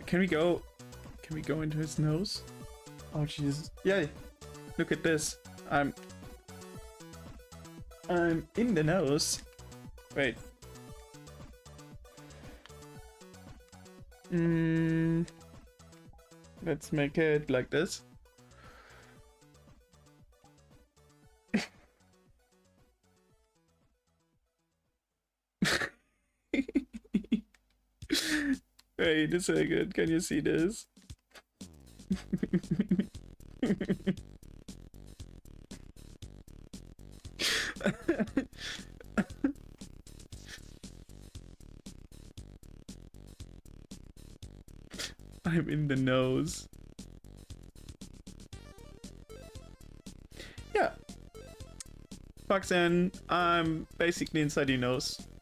Can we go? Can we go into his nose? Oh Jesus! Yeah. Look at this. I'm in the nose. Wait. Let's make it like this. Wait a second, can you see this? I'm in the nose. Yeah. Foxin, I'm basically inside your nose.